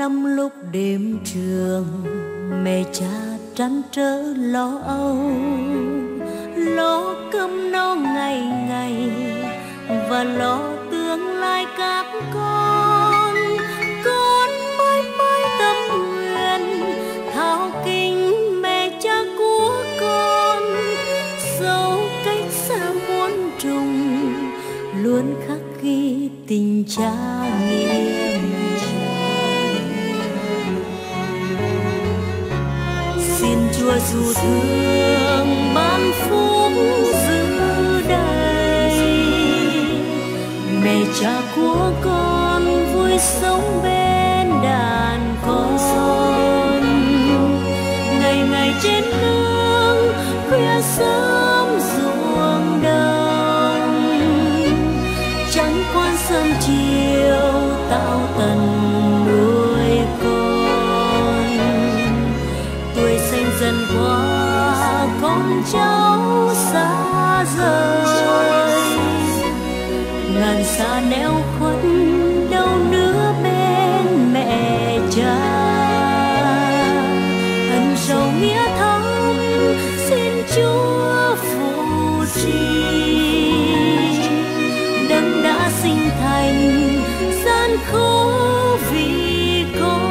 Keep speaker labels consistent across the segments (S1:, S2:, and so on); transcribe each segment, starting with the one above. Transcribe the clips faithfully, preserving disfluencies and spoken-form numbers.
S1: lắm lúc đêm trường, mẹ cha trăn trở lo âu, lo cơm no ngày ngày và lo tương lai các con. Con mãi mãi tâm nguyện thao kính mẹ cha của con, dẫu cách xa muôn trùng luôn khắc ghi tình cha nghĩa. Xin Chúa dù thương ban phúc giữ đầy, mẹ cha của con vui sống bên đàn con. Ngày ngày trên nương khuya sớm ruộng đồng, chẳng quan sớm chiều tạo tần nuôi con. Tuổi xanh dần qua con cháu xa rời, ngàn xa neo khuất đâu nữa bên mẹ cha. Ân sâu nghĩa thắm xin Chúa phù trì, đấng đã sinh thành gian khổ vì con.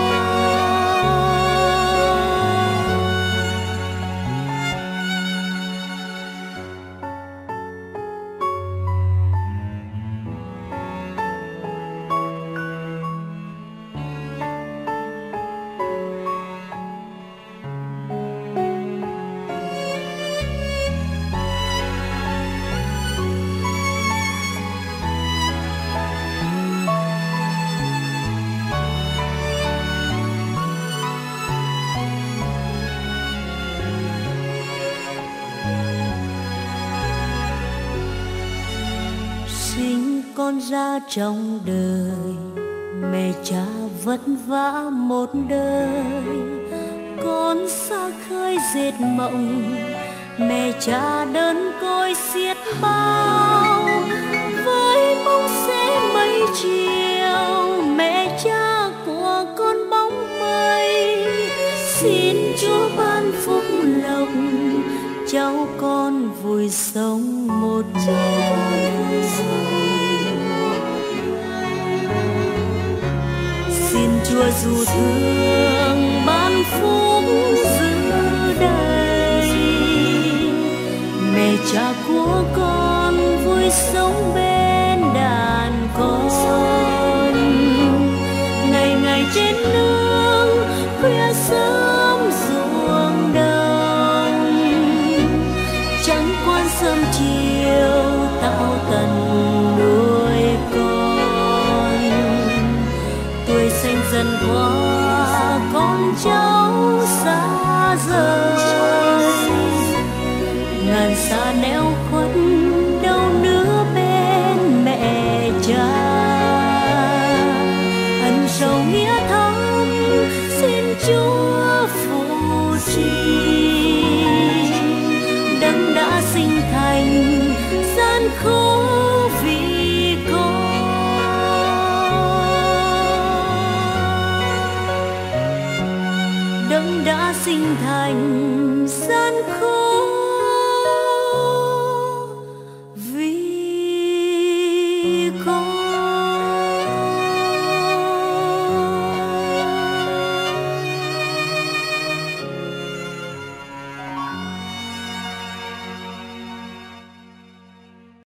S1: Con ra trong đời, mẹ cha vất vả một đời. Con xa khơi dệt mộng, mẹ cha đơn côi xiết bao. Với mong sẽ mấy chiều, mẹ cha của con bóng mây. Xin Chúa ban phúc lộc, cháu con vui sống một đời. Xin Chúa dù thương ban phúc giữ đầy, mẹ cha của con vui sống bên đàn con. Ngày ngày trên nương khuya sớm ruộng đồng, chẳng quan sớm chiều tạo tần nuôi con. Tuổi xanh dần qua con cháu xa rời, ngàn xa neo khuất đâu nữa bên mẹ cha. Ân sâu nghĩa thắm xin Chúa phù trì, đấng đã sinh thành gian khổ vì con. Đấng đã sinh thành gian khổ